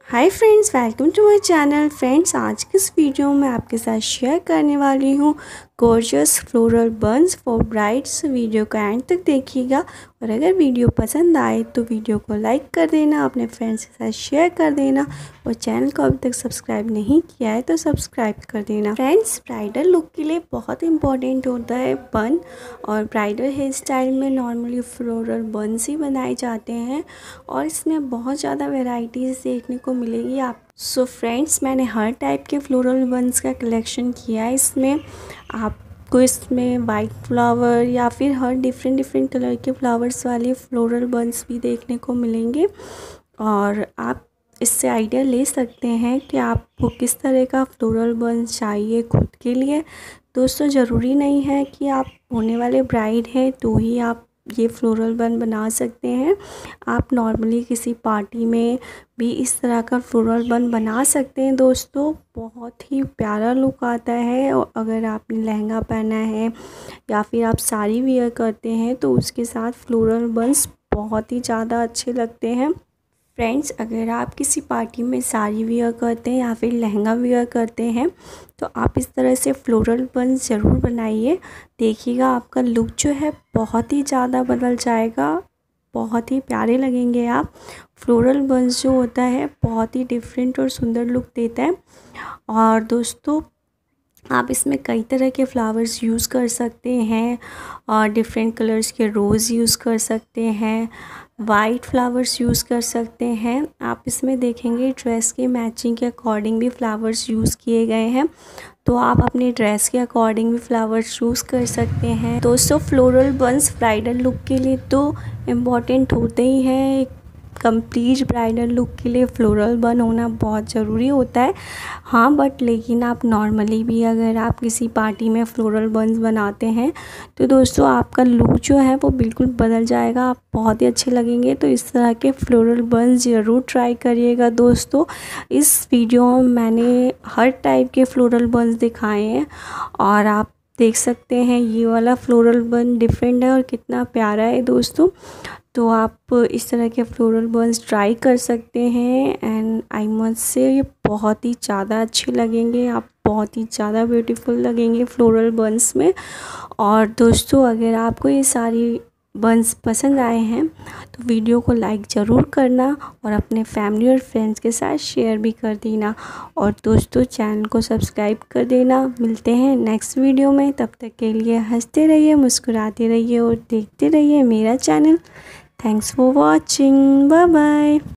Hi friends, welcome to my channel. Friends, आज की इस वीडियो में आपके साथ शेयर करने वाली हूँ gorgeous floral buns for brides. Video को एंड तक देखिएगा और अगर वीडियो पसंद आए तो वीडियो को लाइक कर देना, अपने फ्रेंड्स के साथ शेयर कर देना और चैनल को अभी तक सब्सक्राइब नहीं किया है तो सब्सक्राइब कर देना। फ्रेंड्स, ब्राइडल लुक के लिए बहुत इंपॉर्टेंट होता है बन, और ब्राइडल हेयर स्टाइल में नॉर्मली फ्लोरल बंस ही बनाए जाते हैं और इसमें बहुत ज़्यादा वेराइटीज़ देखने को मिलेगी आप। सो फ्रेंड्स, मैंने हर टाइप के फ्लोरल बंस का कलेक्शन किया है। इसमें आपको इसमें वाइट फ्लावर या फिर हर डिफरेंट कलर के फ्लावर्स वाले फ्लोरल बंस भी देखने को मिलेंगे और आप इससे आइडिया ले सकते हैं कि आपको किस तरह का फ्लोरल बंस चाहिए खुद के लिए। दोस्तों, ज़रूरी नहीं है कि आप होने वाले ब्राइड हैं तो ही आप ये फ्लोरल बन बना सकते हैं। आप नॉर्मली किसी पार्टी में भी इस तरह का फ्लोरल बन बना सकते हैं। दोस्तों, बहुत ही प्यारा लुक आता है और अगर आपने लहंगा पहना है या फिर आप साड़ी वियर करते हैं तो उसके साथ फ्लोरल बंस बहुत ही ज़्यादा अच्छे लगते हैं। फ्रेंड्स, अगर आप किसी पार्टी में साड़ी वियर करते हैं या फिर लहंगा वियर करते हैं तो आप इस तरह से फ्लोरल बंस ज़रूर बनाइए। देखिएगा, आपका लुक जो है बहुत ही ज़्यादा बदल जाएगा, बहुत ही प्यारे लगेंगे आप। फ्लोरल बंस जो होता है बहुत ही डिफरेंट और सुंदर लुक देता है। और दोस्तों, आप इसमें कई तरह के फ्लावर्स यूज़ कर सकते हैं और डिफरेंट कलर्स के रोज़ यूज़ कर सकते हैं, वाइट फ्लावर्स यूज़ कर सकते हैं। आप इसमें देखेंगे ड्रेस के मैचिंग के अकॉर्डिंग भी फ्लावर्स यूज़ किए गए हैं, तो आप अपने ड्रेस के अकॉर्डिंग भी फ्लावर्स चूज़ कर सकते हैं। दोस्तों, फ्लोरल बंस ब्राइडल लुक के लिए तो इम्पॉर्टेंट होते ही हैं। कंप्लीट ब्राइडल लुक के लिए फ्लोरल बन होना बहुत ज़रूरी होता है। हाँ, बट लेकिन आप नॉर्मली भी अगर आप किसी पार्टी में फ्लोरल बंस बनाते हैं तो दोस्तों आपका लुक जो है वो बिल्कुल बदल जाएगा, आप बहुत ही अच्छे लगेंगे। तो इस तरह के फ्लोरल बंस ज़रूर ट्राई करिएगा। दोस्तों, इस वीडियो में मैंने हर टाइप के फ्लोरल बंस दिखाए हैं और आप देख सकते हैं ये वाला फ्लोरल बन डिफरेंट है और कितना प्यारा है। दोस्तों, तो आप इस तरह के फ्लोरल बंस ट्राई कर सकते हैं एंड आई मस्ट से ये बहुत ही ज़्यादा अच्छे लगेंगे, आप बहुत ही ज़्यादा ब्यूटीफुल लगेंगे फ्लोरल बंस में। और दोस्तों, अगर आपको ये सारी बंस पसंद आए हैं तो वीडियो को लाइक ज़रूर करना और अपने फैमिली और फ्रेंड्स के साथ शेयर भी कर देना। और दोस्तों, चैनल को सब्सक्राइब कर देना। मिलते हैं नेक्स्ट वीडियो में, तब तक के लिए हंसते रहिए, मुस्कुराते रहिए और देखते रहिए मेरा channel. Thanks for watching. Bye bye.